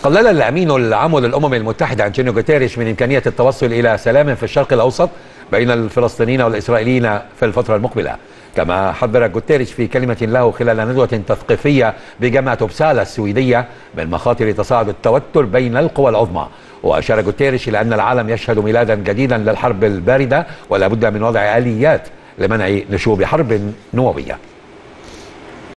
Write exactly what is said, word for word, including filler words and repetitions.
قلل الأمين العام للأمم المتحدة أنطونيو غوتيريش من إمكانية التوصل إلى سلام في الشرق الأوسط بين الفلسطينيين والإسرائيليين في الفترة المقبلة. كما حذر غوتيريش في كلمة له خلال ندوة تثقيفية بجامعة أوبسالا السويدية من مخاطر تصاعد التوتر بين القوى العظمى. وأشار غوتيريش إلى أن العالم يشهد ميلادا جديدا للحرب الباردة ولا بد من وضع آليات لمنع نشوب حرب نووية.